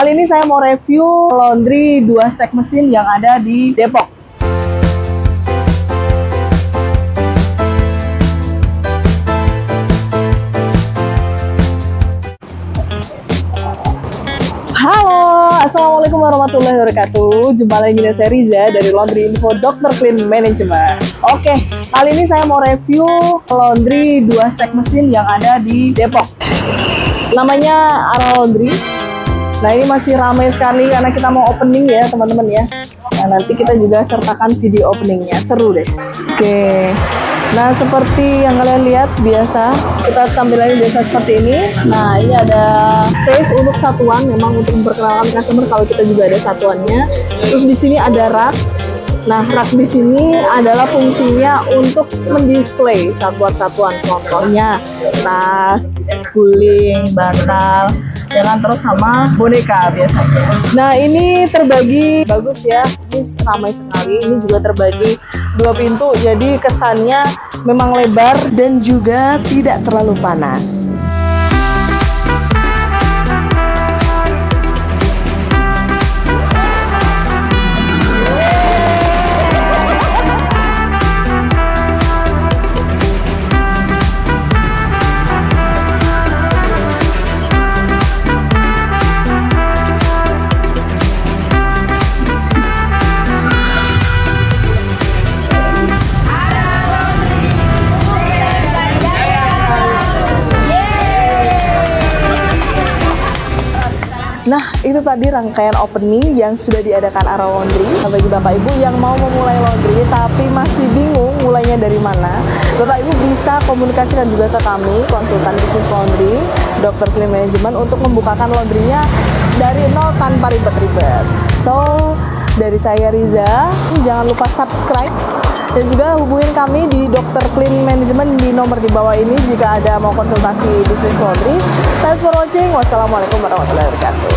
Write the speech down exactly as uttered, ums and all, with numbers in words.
Kali ini saya mau review laundry dua stack mesin yang ada di Depok. Halo, assalamualaikum warahmatullahi wabarakatuh. Jumpa lagi dengan saya Riza dari Laundry Info Dokter Clean Management. Oke, kali ini saya mau review laundry dua stack mesin yang ada di Depok. Namanya Ara Laundry. Nah, ini masih ramai sekali karena kita mau opening ya teman-teman ya. Nah, nanti kita juga sertakan video openingnya, seru deh. Oke, nah seperti yang kalian lihat biasa, kita tampilannya biasa seperti ini. Nah, ini ada space untuk satuan, memang untuk memperkenalkan customer kalau kita juga ada satuannya. Terus di sini ada rak. Nah, rak di sini adalah fungsinya untuk mendisplay satuan-satuan, contohnya tas, guling, bantal, ya kan, terus sama boneka biasanya. Nah, ini terbagi bagus ya, ini ramai sekali. Ini juga terbagi dua pintu, jadi kesannya memang lebar dan juga tidak terlalu panas. Nah, itu tadi rangkaian opening yang sudah diadakan Ara Laundry. Nah, bagi Bapak Ibu yang mau memulai laundry tapi masih bingung mulainya dari mana, Bapak Ibu bisa komunikasikan juga ke kami, konsultan bisnis laundry, Dokter Clean Management, untuk membukakan laundrynya dari nol tanpa ribet-ribet. So, dari saya Riza, jangan lupa subscribe dan juga hubungin kami di Dokter Clean Management di nomor di bawah ini jika ada mau konsultasi bisnis laundry. Thanks for watching. Wassalamualaikum warahmatullahi wabarakatuh.